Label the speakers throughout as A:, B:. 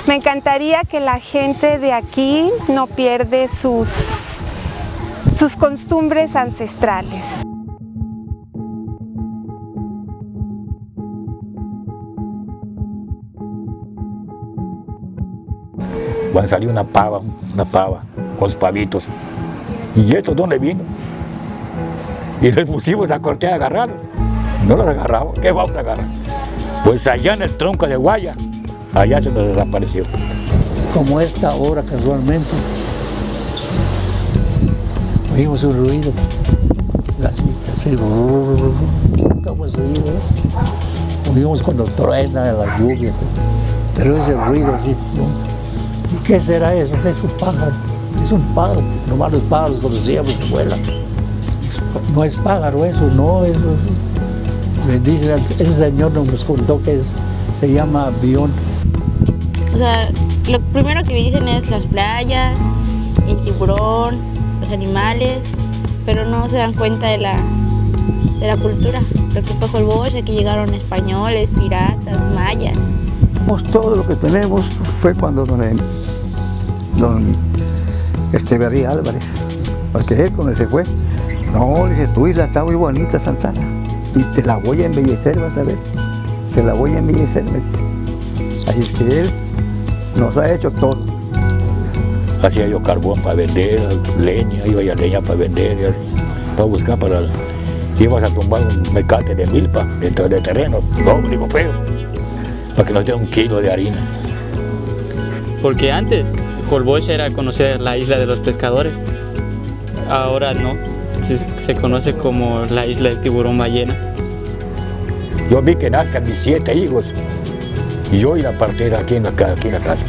A: Me encantaría que la gente de aquí no pierde sus costumbres ancestrales.
B: Van a salir una pava con los pavitos. ¿Y esto dónde vino? Y les pusimos a corte a agarrarlos. No los agarramos. ¿Qué vamos a agarrar? Pues allá en el tronco de guaya, allá se nos desapareció.
C: Como esta hora casualmente, oímos un ruido, así, nunca hemos oído, oímos cuando truena la lluvia, pero ese ruido así, ¿no? ¿Y qué será eso? Es un pájaro, nomás los pájaros conocíamos que vuelan. No es pájaro eso, no, eso. Ese señor nos contó que se llama avión.
D: O sea, lo primero que dicen es las playas, el tiburón, los animales, pero no se dan cuenta de la cultura. Lo que fue Holbox, que llegaron españoles, piratas, mayas.
C: Todo lo que tenemos fue cuando don Echeverría Álvarez, porque él cuando se fue, no, le dice, tu isla está muy bonita, Santana, y te la voy a embellecer, vas a ver, te la voy a embellecer. Así es que él nos ha hecho todo.
B: Hacía yo carbón para vender, leña, iba a leña para vender, para buscar para... Ibas a tumbar un mecate de milpa dentro del terreno, no, digo feo, para que nos diera 1 kilo de harina.
E: Porque antes, Holbox era conocer la isla de los pescadores, ahora no, se conoce como la isla del tiburón ballena.
B: Yo vi que nazcan mis 7 hijos, y yo y la partera aquí en la casa.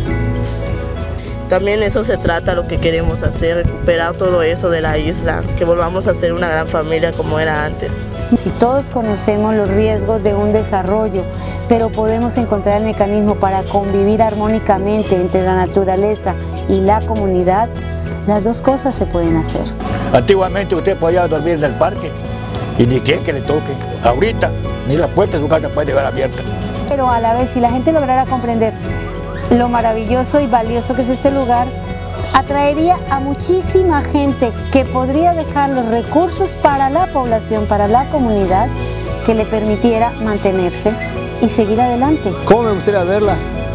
F: También eso se trata, lo que queremos hacer, recuperar todo eso de la isla, que volvamos a ser una gran familia como era antes.
G: Si todos conocemos los riesgos de un desarrollo, pero podemos encontrar el mecanismo para convivir armónicamente entre la naturaleza y la comunidad, las dos cosas se pueden hacer.
B: Antiguamente usted podía dormir en el parque y ni quien que le toque. Ahorita ni la puerta de su casa puede dejar abierta.
G: Pero a la vez, si la gente lograra comprender lo maravilloso y valioso que es este lugar, atraería a muchísima gente que podría dejar los recursos para la población, para la comunidad, que le permitiera mantenerse y seguir adelante.
H: ¿Cómo me gustaría verla?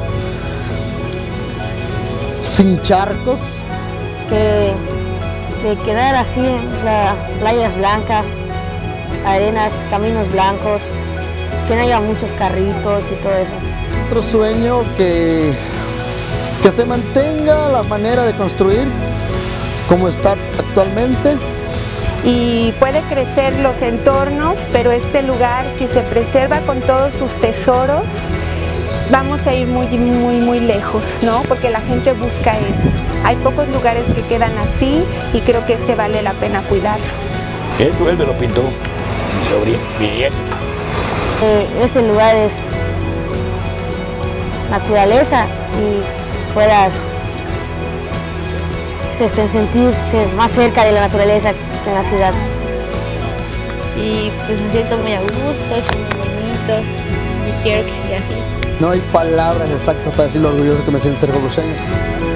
H: Sin charcos.
G: De quedar así en las playas blancas, arenas, caminos blancos, que no haya muchos carritos y todo eso.
H: Otro sueño que se mantenga la manera de construir como está actualmente.
A: Y puede crecer los entornos, pero este lugar, si se preserva con todos sus tesoros, vamos a ir muy lejos, ¿no? Porque la gente busca esto. Hay pocos lugares que quedan así y creo que este vale la pena cuidarlo.
B: Esto él me lo pintó, mi sobrino, bien.
G: Este lugar es naturaleza y puedas sentirse más cerca de la naturaleza que en la ciudad.
D: Y pues me siento muy a gusto, es muy bonito y quiero que siga así.
H: No hay palabras exactas para decir lo orgulloso que me siento ser holboxeño.